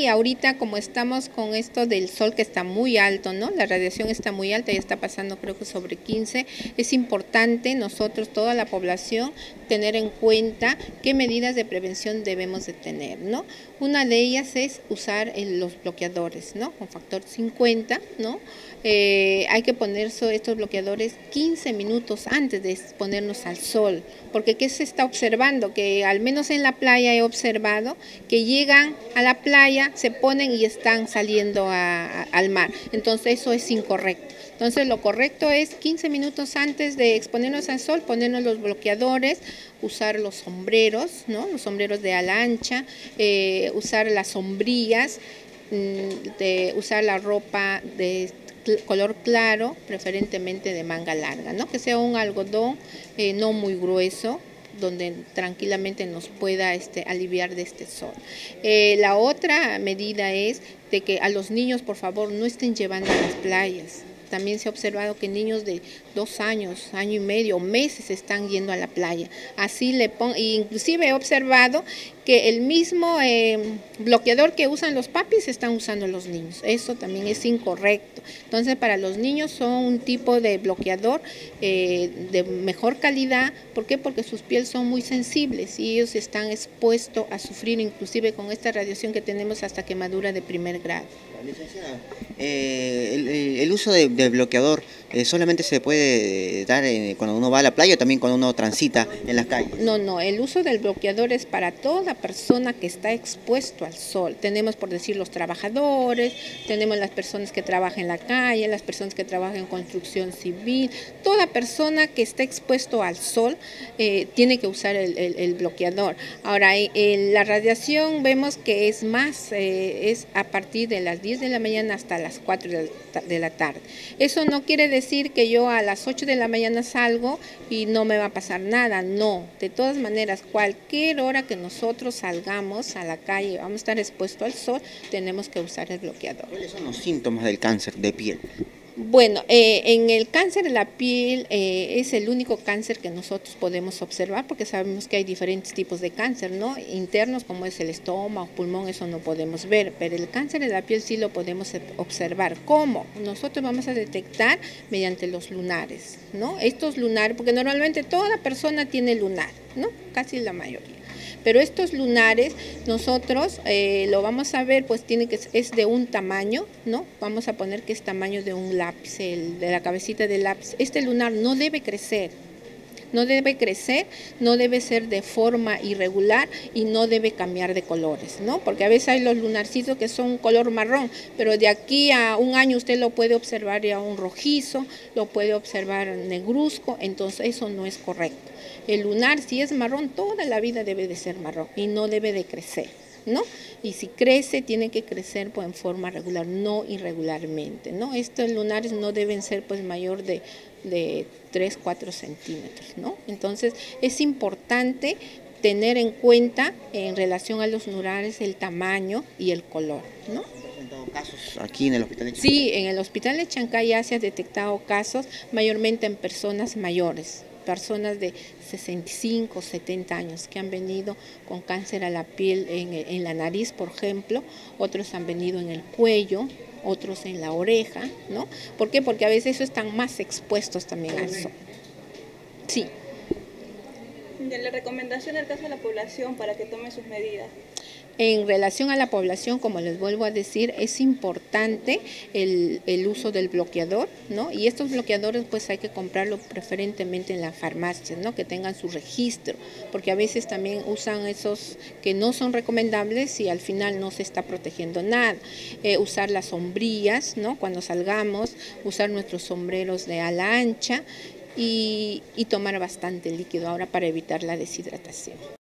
Y ahorita como estamos con esto del sol que está muy alto, ¿no? La radiación está muy alta, ya está pasando creo que sobre 15, es importante nosotros, toda la población, tener en cuenta qué medidas de prevención debemos de tener, ¿no? Una de ellas es usar los bloqueadores, ¿no? Con factor 50, ¿no? Hay que poner estos bloqueadores 15 minutos antes de exponernos al sol, porque ¿qué se está observando? Que al menos en la playa he observado que llegan a la playa, se ponen y están saliendo al mar, entonces eso es incorrecto. Entonces lo correcto es 15 minutos antes de exponernos al sol, ponernos los bloqueadores, usar los sombreros, ¿no? Los sombreros de ala ancha, usar las sombrillas, usar la ropa de color claro, preferentemente de manga larga, ¿no? Que sea un algodón no muy grueso, donde tranquilamente nos pueda aliviar de este sol. La otra medida es de que a los niños, por favor, no estén llevando a las playas. También se ha observado que niños de 2 años, año y medio, meses están yendo a la playa. Así inclusive he observado que el mismo bloqueador que usan los papis están usando los niños. Eso también es incorrecto. Entonces, para los niños son un tipo de bloqueador de mejor calidad. ¿Por qué? Porque sus pieles son muy sensibles y ellos están expuestos a sufrir inclusive con esta radiación que tenemos hasta quemadura de primer grado. Licenciada, el uso de bloqueador solamente se puede dar cuando uno va a la playa o también cuando uno transita en las calles. No, el uso del bloqueador es para toda persona que está expuesto al sol. Tenemos, por decir, los trabajadores, tenemos las personas que trabajan en la calle, las personas que trabajan en construcción civil. Toda persona que está expuesto al sol tiene que usar el bloqueador. Ahora, la radiación vemos que es es a partir de las 10 de la mañana hasta las 4 de la tarde. Eso no quiere decir que yo a las 8 de la mañana salgo y no me va a pasar nada, no. De todas maneras, cualquier hora que nosotros salgamos a la calle, vamos a estar expuestos al sol, tenemos que usar el bloqueador. ¿Cuáles son los síntomas del cáncer de piel? Bueno, en el cáncer de la piel es el único cáncer que nosotros podemos observar porque sabemos que hay diferentes tipos de cáncer, ¿no? Internos como es el estómago, pulmón, eso no podemos ver, pero el cáncer de la piel sí lo podemos observar. ¿Cómo? Nosotros vamos a detectar mediante los lunares, ¿no? Estos lunares, porque normalmente toda persona tiene lunar, ¿no? Casi la mayoría. Pero estos lunares nosotros lo vamos a ver, pues es de un tamaño, ¿no? Vamos a poner que es tamaño de un lápiz, de la cabecita del lápiz. Este lunar no debe crecer. No debe crecer, no debe ser de forma irregular y no debe cambiar de colores, ¿no? Porque a veces hay los lunarcitos que son color marrón, pero de aquí a un año usted lo puede observar ya un rojizo, lo puede observar negruzco, entonces eso no es correcto. El lunar, si es marrón, toda la vida debe de ser marrón y no debe de crecer, ¿no? Y si crece, tiene que crecer pues, en forma regular, no irregularmente, ¿no? Estos lunares no deben ser pues mayor de 3-4 centímetros, ¿no? Entonces es importante tener en cuenta en relación a los lunares el tamaño y el color, ¿no? ¿Han presentado casos aquí en el hospital de Chancay? Sí, en el hospital de Chancay ya se han detectado casos mayormente en personas mayores, personas de 65, 70 años que han venido con cáncer a la piel en la nariz, por ejemplo, otros han venido en el cuello, otros en la oreja, ¿no? ¿Por qué? Porque a veces eso están más expuestos también al sol. Sí. La recomendación del caso de la población para que tome sus medidas. En relación a la población, como les vuelvo a decir, es importante el uso del bloqueador, ¿no? Y estos bloqueadores pues hay que comprarlo preferentemente en la farmacia, ¿no? Que tengan su registro, porque a veces también usan esos que no son recomendables y al final no se está protegiendo nada. Usar las sombrillas, ¿no? Cuando salgamos, usar nuestros sombreros de ala ancha y tomar bastante líquido ahora para evitar la deshidratación.